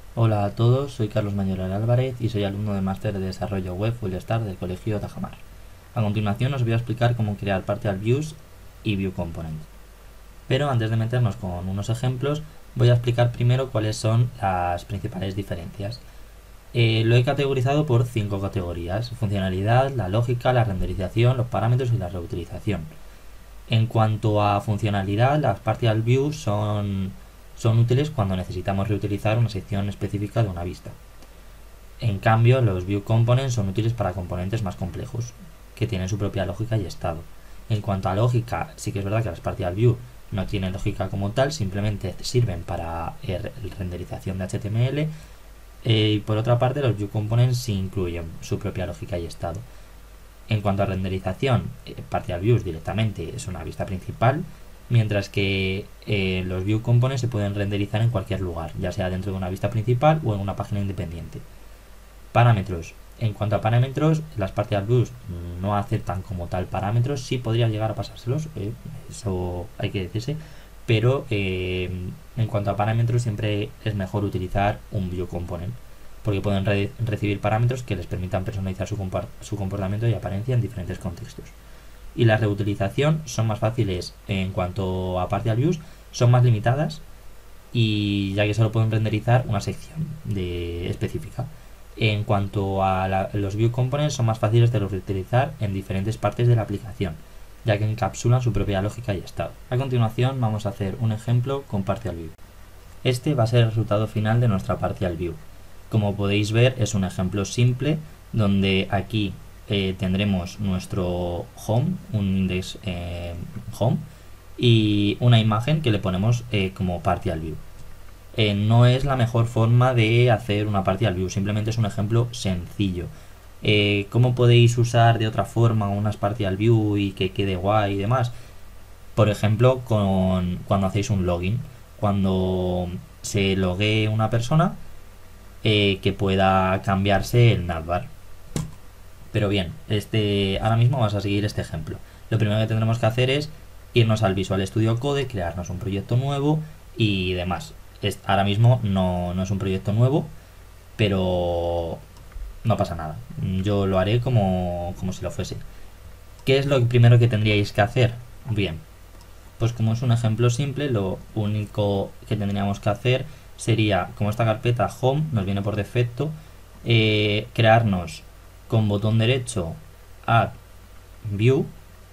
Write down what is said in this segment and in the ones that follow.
Hola a todos, soy Carlos Mayoral Álvarez y soy alumno de Máster de Desarrollo Web Full Stack del Colegio Tajamar. A continuación os voy a explicar cómo crear Partial Views y View Component. Pero antes de meternos con unos ejemplos, voy a explicar primero cuáles son las principales diferencias. Lo he categorizado por 5 categorías: funcionalidad, la lógica, la renderización, los parámetros y la reutilización. En cuanto a funcionalidad, las Partial Views son útiles cuando necesitamos reutilizar una sección específica de una vista. En cambio, los View Components son útiles para componentes más complejos, que tienen su propia lógica y estado. En cuanto a lógica, sí que es verdad que las Partial View no tienen lógica como tal, simplemente sirven para renderización de HTML. Y por otra parte, los View Components sí incluyen su propia lógica y estado. En cuanto a renderización, Partial Views directamente es una vista principal, mientras que los View Components se pueden renderizar en cualquier lugar, ya sea dentro de una vista principal o en una página independiente. Parámetros. En cuanto a parámetros, las Partial Views no aceptan como tal parámetros, sí podría llegar a pasárselos, eso hay que decirse, pero en cuanto a parámetros siempre es mejor utilizar un View Component, porque pueden recibir parámetros que les permitan personalizar su comportamiento y apariencia en diferentes contextos. Y la reutilización son más fáciles en cuanto a Partial Views, son más limitadas, y ya que solo pueden renderizar una sección específica. En cuanto a los View Components, son más fáciles de reutilizar en diferentes partes de la aplicación, ya que encapsulan su propia lógica y estado. A continuación vamos a hacer un ejemplo con Partial View. Este va a ser el resultado final de nuestra Partial View. Como podéis ver, es un ejemplo simple donde aquí tendremos nuestro home, un index home, y una imagen que le ponemos como Partial View. No es la mejor forma de hacer una Partial View, simplemente es un ejemplo sencillo. ¿Cómo podéis usar de otra forma unas Partial View y que quede guay y demás? Por ejemplo, cuando hacéis un login, cuando se logue una persona, que pueda cambiarse el navbar. Pero bien, ahora mismo vamos a seguir este ejemplo. Lo primero que tendremos que hacer es irnos al Visual Studio Code, crearnos un proyecto nuevo y demás. Ahora mismo no es un proyecto nuevo, pero no pasa nada. Yo lo haré como si lo fuese. ¿Qué es lo primero que tendríais que hacer? Bien, pues como es un ejemplo simple, lo único que tendríamos que hacer sería, como esta carpeta home nos viene por defecto, crearnos con botón derecho add view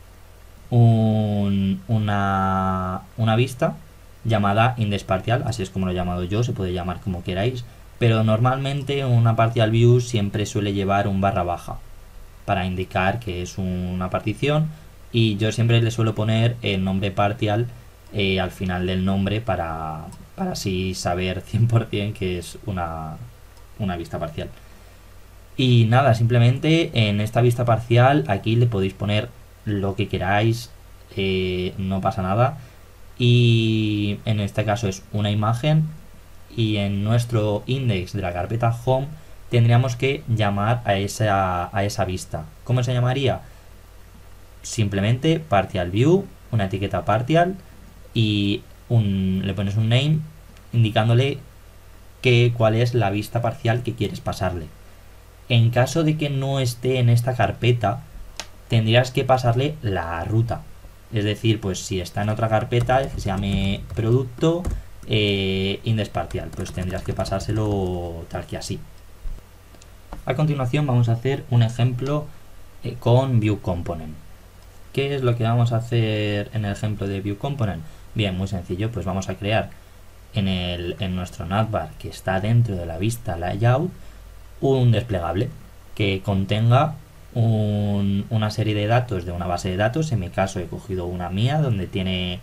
una vista llamada index partial, así es como lo he llamado yo, se puede llamar como queráis, pero normalmente una partial view siempre suele llevar un barra baja para indicar que es una partición, y yo siempre le suelo poner el nombre partial al final del nombre para así saber 100% que es una vista parcial. Y nada, simplemente en esta vista parcial aquí le podéis poner lo que queráis, no pasa nada. Y en este caso es una imagen, y en nuestro index de la carpeta home tendríamos que llamar a esa vista. ¿Cómo se llamaría? Simplemente partial view, una etiqueta partial, y le pones un name indicándole cuál es la vista parcial que quieres pasarle. En caso de que no esté en esta carpeta, tendrías que pasarle la ruta. Es decir, pues si está en otra carpeta que se llame producto index partial, pues tendrías que pasárselo tal que así. A continuación vamos a hacer un ejemplo con View Component. ¿Qué es lo que vamos a hacer en el ejemplo de View Component? Bien, muy sencillo, pues vamos a crear en nuestro navbar, que está dentro de la vista layout, un desplegable que contenga una serie de datos de una base de datos. En mi caso he cogido una mía donde tiene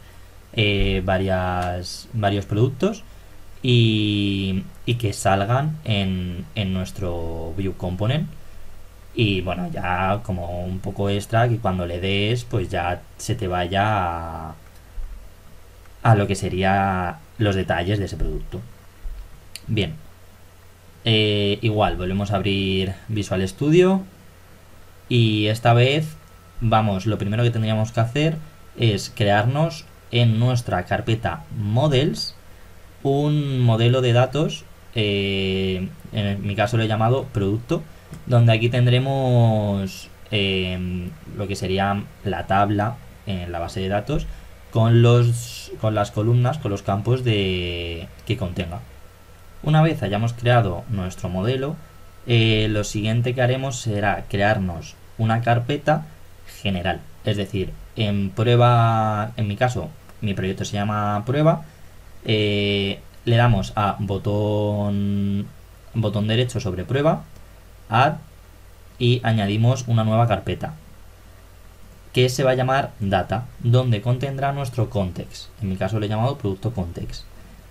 varios productos, y que salgan en nuestro View Component. Y bueno, ya como un poco extra, que cuando le des pues ya se te vaya a lo que sería los detalles de ese producto. Bien, igual volvemos a abrir Visual Studio, y esta vez lo primero que tendríamos que hacer es crearnos en nuestra carpeta models un modelo de datos en mi caso lo he llamado producto, donde aquí tendremos lo que sería la tabla en la base de datos con las columnas, con los campos que contenga. Una vez hayamos creado nuestro modelo, lo siguiente que haremos será crearnos una carpeta general. Es decir, en prueba, en mi caso, mi proyecto se llama prueba, le damos a botón derecho sobre prueba, add, y añadimos una nueva carpeta que se va a llamar data, donde contendrá nuestro context. En mi caso lo he llamado producto context,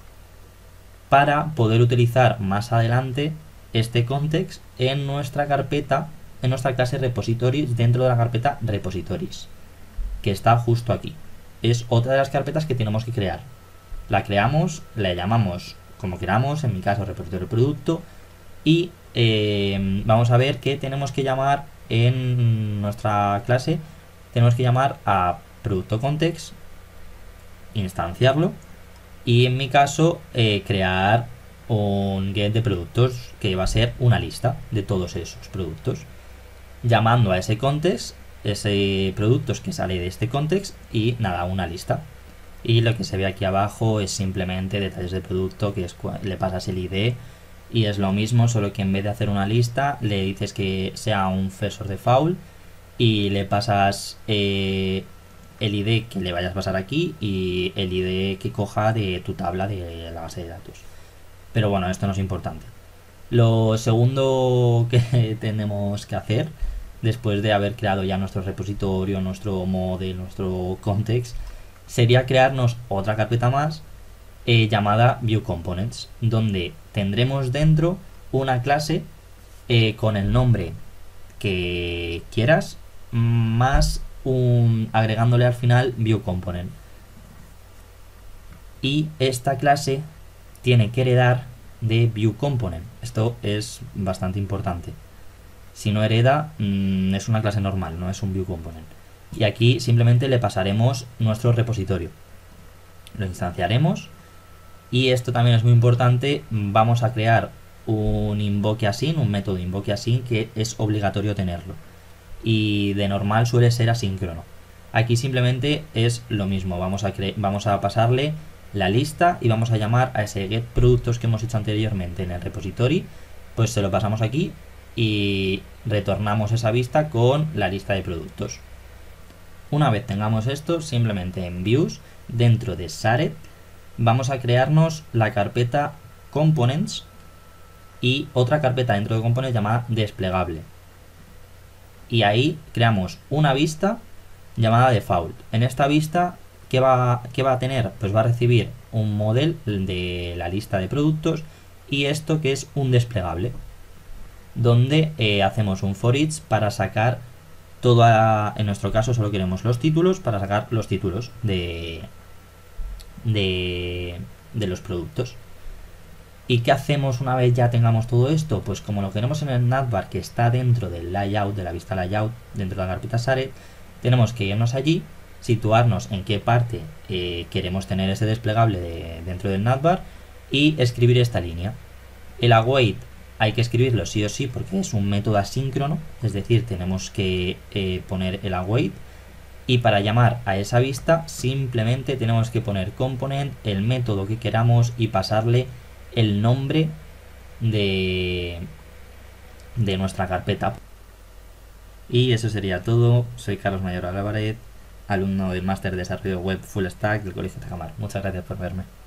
para poder utilizar más adelante este context en nuestra carpeta, en nuestra clase repositories, dentro de la carpeta repositories, que está justo aquí. Es otra de las carpetas que tenemos que crear. La creamos, la llamamos como queramos, en mi caso repositorio producto, y vamos a ver que tenemos que llamar en nuestra clase, tenemos que llamar a producto context, instanciarlo, y en mi caso crear un get de productos que va a ser una lista de todos esos productos, llamando a ese context, ese productos que sale de este context, y nada, una lista. Y lo que se ve aquí abajo es simplemente detalles de producto, que es le pasas el ID, y es lo mismo, solo que en vez de hacer una lista le dices que sea un first or default y le pasas el ID que le vayas a pasar aquí y el ID que coja de tu tabla de la base de datos. Pero bueno, esto no es importante. Lo segundo que tenemos que hacer, después de haber creado ya nuestro repositorio, nuestro model, nuestro context, sería crearnos otra carpeta más llamada ViewComponents, donde tendremos dentro una clase con el nombre que quieras, más agregándole al final ViewComponent. Y esta clase tiene que heredar de ViewComponent. Esto es bastante importante. Si no hereda, es una clase normal, no es un ViewComponent. Y aquí simplemente le pasaremos nuestro repositorio. Lo instanciaremos. Y esto también es muy importante. Vamos a crear un invokeAsync, un método invokeAsync que es obligatorio tenerlo. Y de normal suele ser asíncrono. Aquí simplemente es lo mismo. Vamos a pasarle la lista y vamos a llamar a ese get productos que hemos hecho anteriormente en el repository. Pues se lo pasamos aquí y retornamos esa vista con la lista de productos. Una vez tengamos esto, simplemente en views, dentro de Shared, vamos a crearnos la carpeta components y otra carpeta dentro de components llamada desplegable. Y ahí creamos una vista llamada default. En esta vista, ¿qué va a tener? Pues va a recibir un model de la lista de productos y esto que es un desplegable, donde hacemos un for each para sacar en nuestro caso solo queremos los títulos, para sacar los títulos de los productos. ¿Y qué hacemos una vez ya tengamos todo esto? Pues como lo queremos en el navbar que está dentro del layout, de la vista layout, dentro de la carpeta Shared, tenemos que irnos allí, situarnos en qué parte queremos tener ese desplegable dentro del navbar y escribir esta línea. El await hay que escribirlo sí o sí porque es un método asíncrono, es decir, tenemos que poner el await. Y para llamar a esa vista simplemente tenemos que poner component, el método que queramos y pasarle el nombre de nuestra carpeta. Y eso sería todo. Soy Carlos Mayor Álvarez, alumno del máster de desarrollo web Full Stack del Colegio Tajamar. Muchas gracias por verme.